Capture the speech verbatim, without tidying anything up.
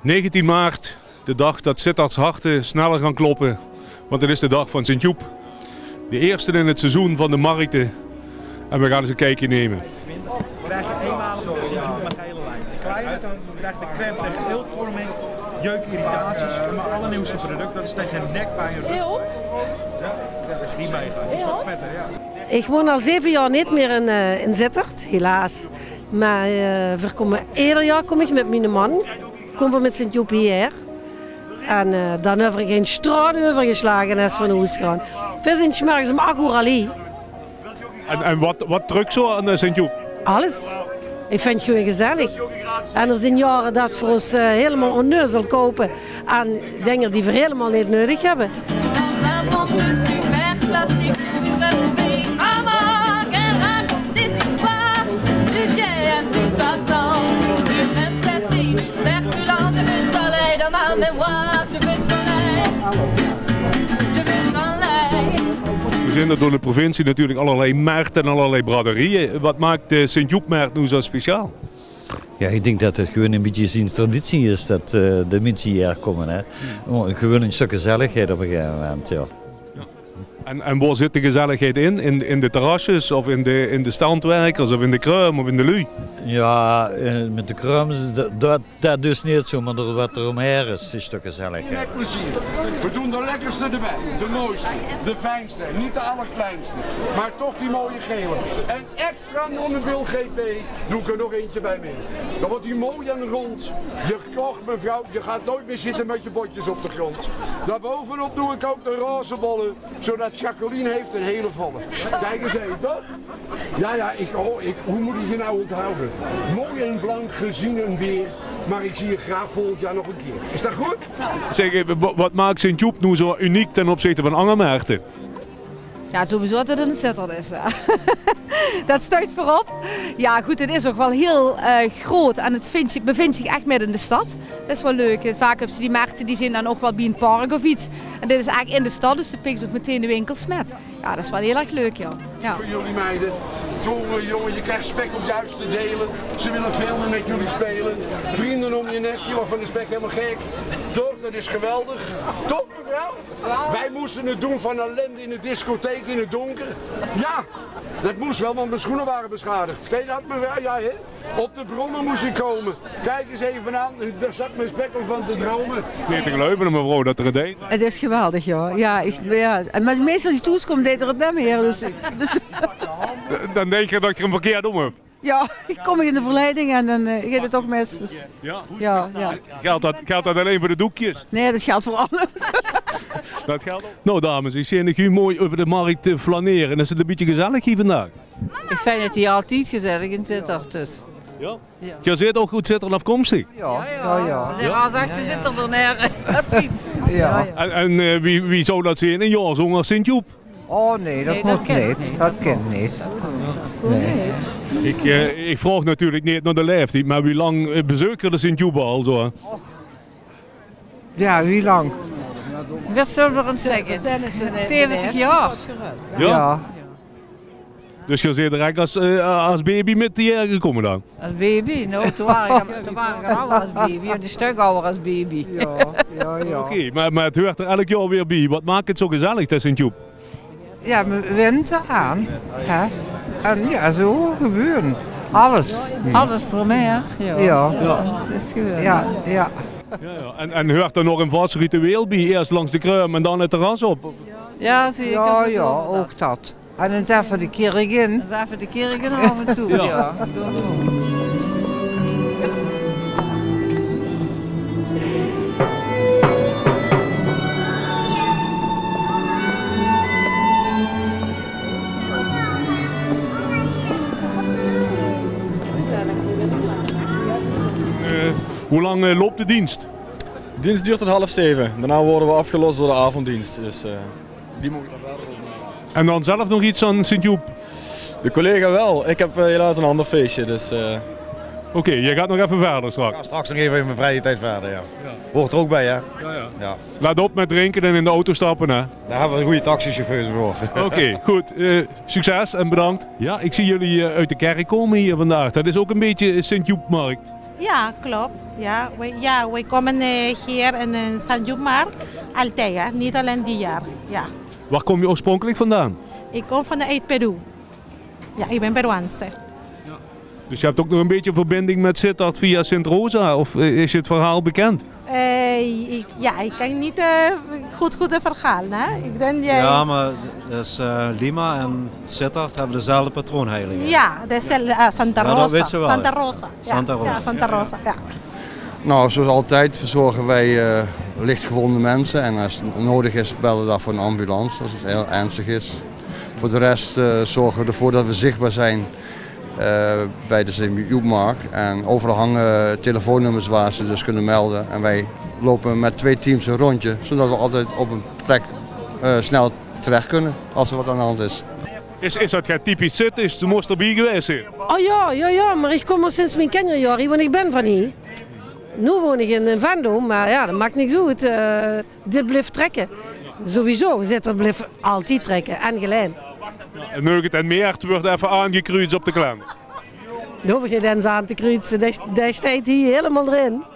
negentien maart, de dag dat Sittard's harten sneller gaan kloppen, want het is de dag van Sint-Joep. De eerste in het seizoen van de markten en we gaan eens een kijkje nemen. Dan krijg je eenmalig op Sint-Joep met gele lijn. Kleiner, dan krijg je crème tegen eeltvorming, jeukirritaties en mijn allernieuwste product, dat is tegen nekpijn. Eelt? Ja, dat is hier meegaan. Dat is wat vetter, ja. Ik woon al zeven jaar niet meer in, uh, in Sittard, helaas. Maar uh, we komen, ieder jaar kom ik met mijn man, komen we met Sint-Joep hier. En uh, dan hebben we geen straat overgeslagen als we naar huis gaan. We zijn 's morgens om acht uur alleen. En, en wat, wat druk zo aan Sint-Joep? Alles. Ik vind het gewoon gezellig. En er zijn jaren dat we ons uh, helemaal onneuzel kopen aan dingen die we helemaal niet nodig hebben. We zijn er door de provincie natuurlijk allerlei markten en allerlei braderieën. Wat maakt de Sint-Joep-markt nu zo speciaal? Ja, ik denk dat het gewoon een beetje zijn traditie is dat uh, de mensen hier komen. Hè. Oh, gewoon een stuk gezelligheid op een gegeven moment. Ja. En, en waar zit de gezelligheid in? In, in de terrasjes of in de, in de standwerkers of in de kruim of in de lui? Ja, met de kruim, dat, dat dus niet zo, maar er, wat er omheen is, is toch gezellig. Met plezier. We doen de lekkerste erbij, de mooiste, de fijnste, niet de allerkleinste, maar toch die mooie gele. En extra non-bil G T doe ik er nog eentje bij mee. Dan wordt die mooi en rond. Je kocht mevrouw, je gaat nooit meer zitten met je botjes op de grond. Daarbovenop doe ik ook de roze bollen, zodat Jacqueline heeft een hele vallen. Kijk eens even, toch? Ja, ja, ik, oh, ik, hoe moet ik je nou onthouden? Mooi en blank gezien een weer, maar ik zie je graag volgend jaar nog een keer. Is dat goed? Zeg, wat maakt Sint-Joep nu zo uniek ten opzichte van andere markten? Ja, sowieso dat het in Sittard is. Ja. Dat stuit voorop. Ja goed, het is ook wel heel uh, groot en het vindt, bevindt zich echt midden in de stad. Dat is wel leuk. Vaak hebben ze die markten die zijn dan ook wel bij een park of iets. En dit is eigenlijk in de stad, dus de pikt ook meteen de winkels met. Ja, dat is wel heel erg leuk, ja. Ja. Voor jullie meiden. Jongen, jongen, je krijgt spek op juiste delen. Ze willen filmen met jullie spelen. Vrienden om je nek, je wordt van de spek helemaal gek. Toch, dat is geweldig. Toch, mevrouw? Wij moesten het doen van ellende in de discotheek in het donker. Ja, dat moest wel, want mijn schoenen waren beschadigd. Ken je dat, mevrouw? Ja, hè? Op de bronnen moest ik komen. Kijk eens even aan, daar zat mijn spek om van te dromen. Niet te geloven, mevrouw, dat er het deed. Het is geweldig, ja. Ja, ik, ja. Maar meestal als je toekomt, deed er het niet meer. Dus, dus... Dan denk je dat je hem verkeerd om hebt. Ja, ik kom in de verleiding en dan uh, gaat het toch mis. Dus... Ja? Ja, ja. Geldt dat, geldt dat alleen voor de doekjes? Nee, dat geldt voor alles. Dat geldt ook. Nou dames, ik zie u mooi over de markt te flaneren. Is het een beetje gezellig hier vandaag? Ik vind het hier altijd gezellig in Sittard dus. Ja? Ja. Je zit ook goed Sittard afkomstig? Ja, ja, ja. We zijn als achter Sittard er neer. Ja. En, en uh, wie, wie zou dat zijn? Een jaar zo'n als Sint-Joep? Oh nee, dat Nee, moet dat ken niet. ik. Dat kent niet. Nee. Ik, uh, ik vraag natuurlijk niet naar de leeftijd, maar wie lang uh, bezoeken de Sint-Joep al zo? Ja, wie lang? Wat zullen we dan zeggen? zeventig jaar. Ja? Ja. Dus je zit er eigenlijk als, uh, als baby met die jaren gekomen dan? Als baby? Nou, toen waren we, toen waren we ouder als baby. Een stuk ouder als baby. Ja, ja, ja. Oké, okay, maar, maar het hoort er elk jaar weer bij. Wat maakt het zo gezellig, dat Sint-Joep? Ja, we wenten aan. Hè? En ja, zo gebeuren. Alles. Alles eromheen, ja. Ja. Ja. Het is geweldig. Ja, ja. Ja, ja. En, en hoort er nog een vast ritueel bij? Eerst langs de kruim en dan het terras op? Ja, zeker. Ja, ja, ook dat. En dan is even de kerk in. Dan is even de kerk in af en toe. Ja. Ja. Uh, hoe lang uh, loopt de dienst? De dienst duurt tot half zeven. Daarna worden we afgelost door de avonddienst. Dus uh, die moet ik dan verder over. En dan zelf nog iets aan Sint-Joep? De collega wel. Ik heb uh, helaas een ander feestje. Dus, uh... Oké, okay, je gaat nog even verder straks? Ja, straks nog even in mijn vrije tijd verder, ja. Ja. Hoort er ook bij, hè? Ja, ja. Ja. Laat op met drinken en in de auto stappen, hè? Daar hebben we een goede taxichauffeurs voor. Oké, okay, goed. Uh, succes en bedankt. Ja, ik zie jullie uh, uit de kerk komen hier vandaag. Dat is ook een beetje Sint-Joep-markt. Ja, klopt. Ja, wij, ja, wij komen uh, hier in uh, Sint-Joepmarkt altijd, hè? Niet alleen die jaar. Ja. Waar kom je oorspronkelijk vandaan? Ik kom van uit Peru. Ja, ik ben Peruaanse. Dus je hebt ook nog een beetje verbinding met Sittard via Sint Rosa, of is het verhaal bekend? Uh, ik, ja, ik kan niet uh, goed, goed het verhaal. Hè? Ik denk, jij... Ja, maar dus, uh, Lima en Sittard hebben dezelfde patroonheilige. Ja, dezelfde, uh, Santa Rosa. Ja, dat weet ze wel, Santa ja. Rosa. Ja, Santa Rosa. Ja, Santa Rosa. Ja. Nou, zoals altijd verzorgen wij uh, lichtgewonde mensen en als het nodig is bellen we daar voor een ambulance als het heel ernstig is. Voor de rest uh, zorgen we ervoor dat we zichtbaar zijn uh, bij de Sint-Joepmarkt en overal hangen telefoonnummers waar ze dus kunnen melden en wij lopen met twee teams een rondje zodat we altijd op een plek uh, snel terecht kunnen als er wat aan de hand is. Is, is dat geen typisch Zit? Is de moest erbij geweest zijn? Oh ja, ja, ja, maar ik kom er sinds mijn kinderjaren, want ik ben van hier. Nu woon ik in Venlo, maar ja, dat maakt niks uit. Uh, dit blijft trekken. Sowieso, Sittard blijft altijd trekken en gelijk. En Neuget en Meert wordt even aangekruid op de klem. Daar hoef ik niet eens aan te kruisen, daar staat hier helemaal erin.